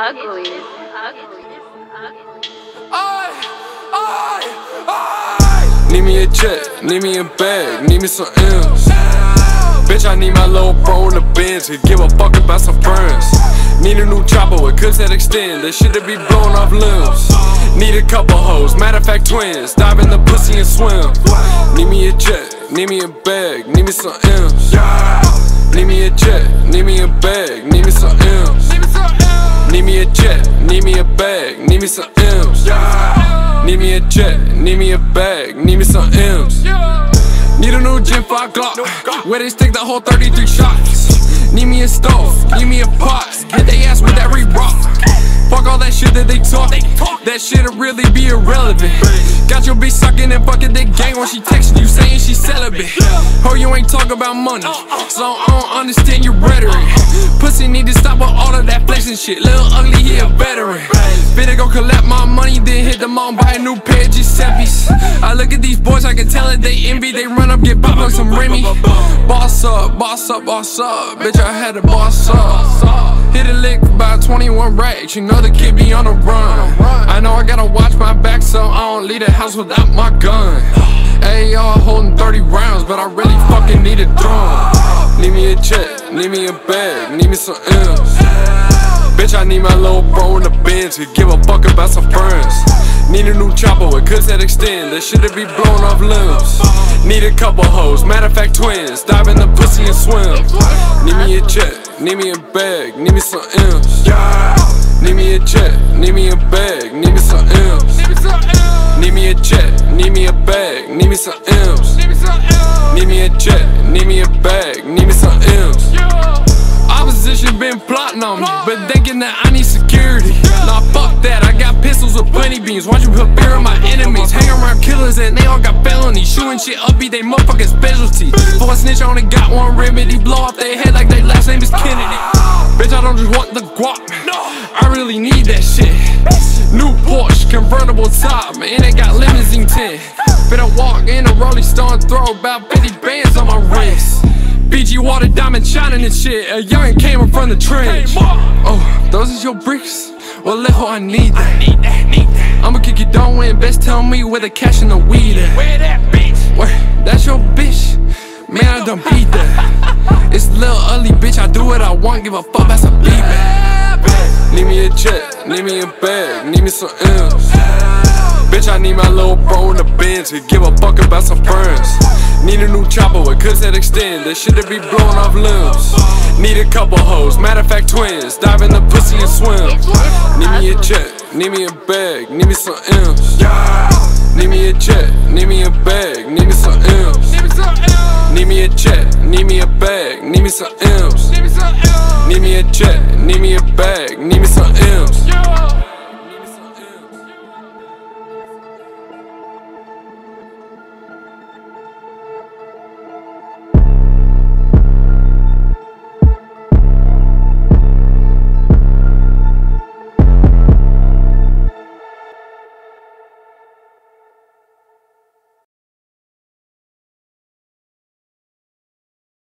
ugly. Need me a jet, need me a bag, need me some M's. Bitch, I need my little bro in the Benz to give a fuck about some friends. Need a new chopper with clips that extend, that shit'll be blowing off limbs. Need a couple hoes, matter of fact twins, dive in the pussy and swim. Need me a jet, need me a bag, need me some M's. Need me a jet, need me a bag, need me some M's. Need me a jet, need me a bag, need me some M's. Need me a jet, need me a bag, need me some M's. Need a new Gen 5 Glock, where they stick the whole 33 shots. Need me a stove, need me a pot, hit they ass with that re-rock. Fuck all that shit that they talk, that shit'll really be irrelevant. Got your bitch sucking and fucking that gang when she texting you saying she celibate. Oh, you ain't talk about money, so I don't understand your rhetoric. Pussy need to stop with all of that flexing shit, Lil Ugly, he a veteran. Finna go collect my money, then hit the mall, buy a new pair of Giuseppe's. I look at these boys, I can tell that they envy. They run up, get popped like some Remy. Boss up, boss up, boss up, bitch, I had to boss up. Hit a lick for about 21 racks, you know the kid be on the run. I know I gotta watch my back so I don't leave the house without my gun. AR holding 30 rounds, but I really fucking need a drum. Need me a jet, need me a bag, need me some M's. Bitch, I need my little bro in the Benz to give a fuck about some friends. Need a new chopper with clips that extend, that shit'll be blowing off limbs. Need a couple hoes, matter of fact twins, dive in the pussy and swim. Need me a jet, need me a bag, need me some M's. Need me a jet, need me a bag, need me some M's. Need me a jet, need me a bag, need me some M's. Need me a jet, need me a bag, need me some M's. Opposition been plotting on me, but thinking that I need security. Nah, fuck that, I got pistols with plenty beans. Watch you put fear on my enemies. Hang around killers and they all got felonies. Shooting shit up, be they motherfucking specialty. For a snitch, I only got one remedy. Blow off their head like their last name is Kennedy. Bitch, I don't just want the guap, I really need that shit. New Porsche, convertible top, and it got limousine tint. Finna walk in a Rolling Stone, throw about 50 bands on my wrist. BG water, diamond shining and shit. A youngin' came up from the trench. Oh, those is your bricks? Well, little I need that. I'ma kick you down when best tell me where the cash and the weed at. Where that bitch? Where? That's your bitch? Man, I done beat that. It's Lil Ugly, bitch, I do what I want, give a fuck about some feedback. Need me a jet, need me a bag, need me some M's. Bitch, I need my little bro in the Benz to give a fuck about some friends. Need a new chopper with clips that extend, that shit'll be blowing off limbs. Need a couple hoes, matter of fact twins, dive in the pussy and swim. Need me a jet, need me a bag, need me some M's. Need me a jet, need me a bag, need me some M's. Need me a jet, need me a bag, need me some M's. Need me a jet, need me a bag, need